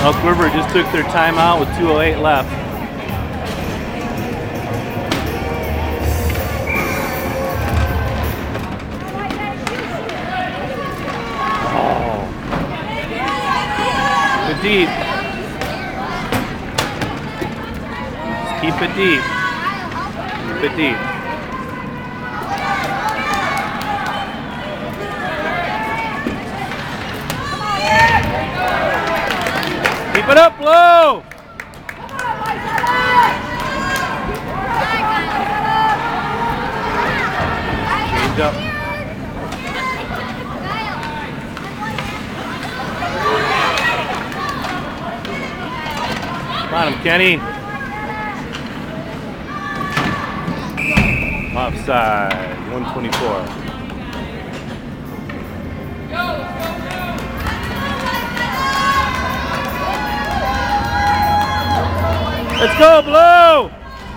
Elk River just took their timeout with 2:08 left. Oh. Good deep. Just keep it deep. Keep it deep. Keep it up low. Change up. Come on, Kenny. Offside, 124. Let's go, Blue!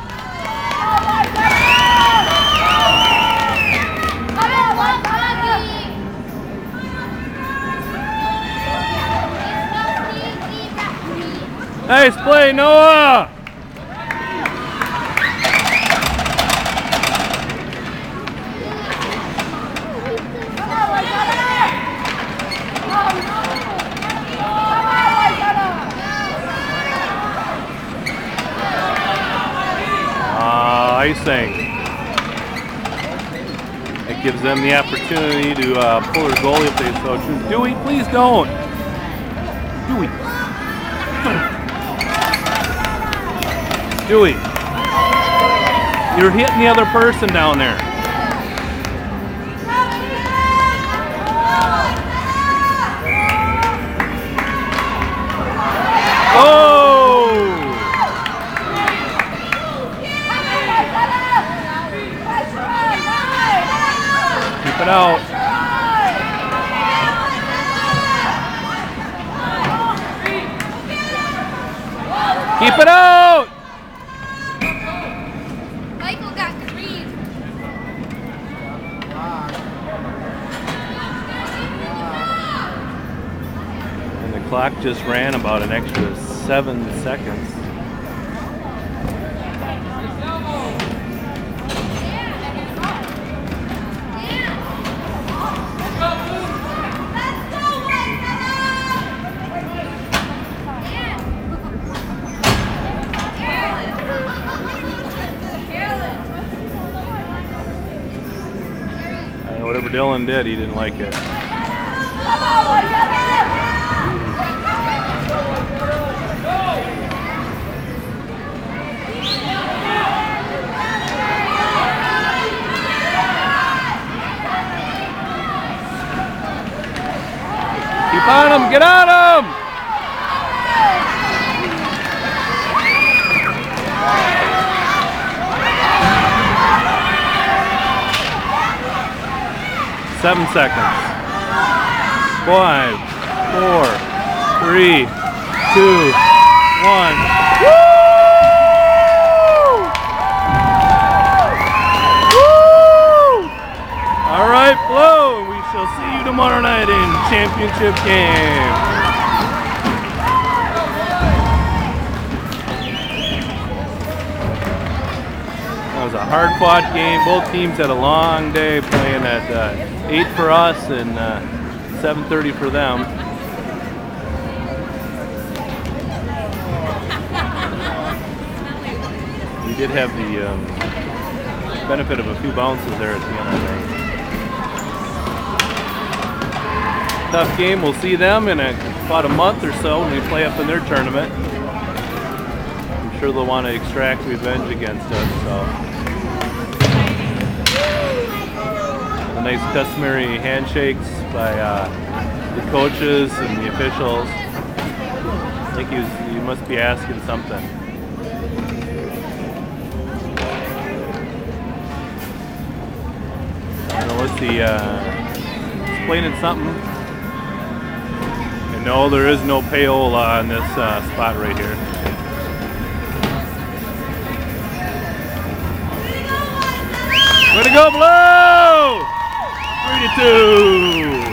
Nice play, Noah! Icing. It gives them the opportunity to pull their goalie if they so choose. Dewey, please don't. Dewey. Dewey. You're hitting the other person down there. Keep it out. Keep it out. Michael got green. And the clock just ran about an extra 7 seconds. Whatever Dylan did, he didn't like it. Keep on him, get on him! Seven seconds. 5, 4, 3, 2, 1. Woo! Woo! All right, Flo. We shall see you tomorrow night in championship game. That was a hard-fought game. Both teams had a long day playing at 8 for us and 7:30 for them. We did have the benefit of a few bounces there at the end, I think. Tough game. We'll see them in about a month or so when we play up in their tournament. I'm sure they'll want to extract revenge against us. So. The nice customary handshakes by the coaches and the officials. I think he must be asking something. I don't know, what's he explaining something? And no, there is no payola on this spot right here. Way to go, Blue! 3-2.